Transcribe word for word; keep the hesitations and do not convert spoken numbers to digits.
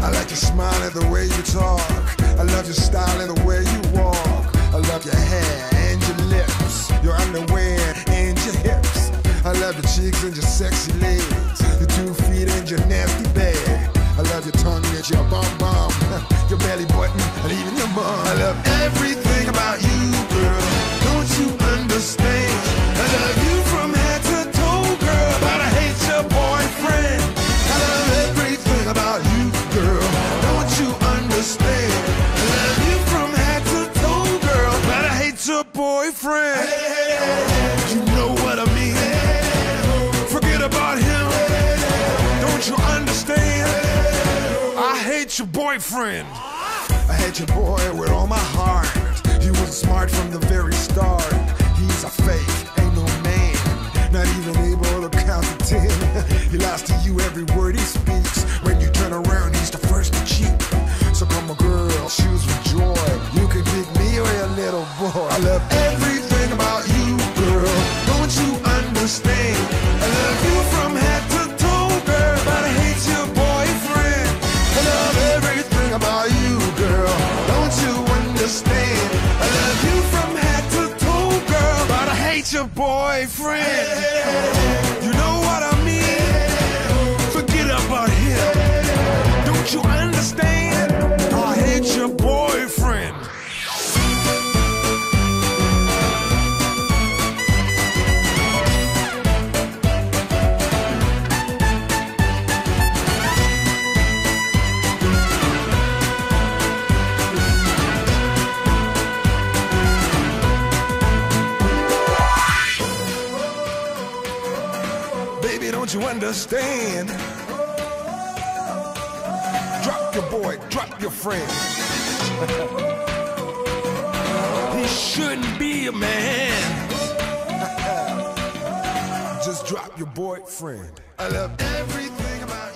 I like your smile and the way you talk. I love your style and the way you walk. I love your hair and your lips, your underwear and your hips. I love your cheeks and your sexy legs, your two feet and your nasty bag. I love your tongue and your bum bum, your belly button and even your bum. I love everything about you, girl. Don't you understand? I love you from head to toe, girl, but I hate your boyfriend. I love everything about you, girl. Don't you understand? I love you from head to toe, girl, but I hate your boyfriend. Hey, hey, hey. You know what I mean? Hey, forget about him. Hey, don't you understand? Hey, I hate your boyfriend. I hate your boy with all my heart. He was smart from the very start. He's a fake, ain't no man, not even able to count to ten. He lies to you every word he speaks. When you turn around, he's the first to cheat. So come on, girl, choose with joy. You can pick me or your little boy. I love everything about you, girl. Don't you understand? I love you from head to toe, girl, but I hate your boyfriend. I love everything about you, girl. Don't you understand? I love you from head to toe, girl, but I hate your boyfriend. You know what I mean? Forget about him. Don't you understand? I hate your boyfriend. Baby, don't you understand? Drop your boy, drop your friend. He shouldn't be a man. Just drop your boyfriend. I love everything about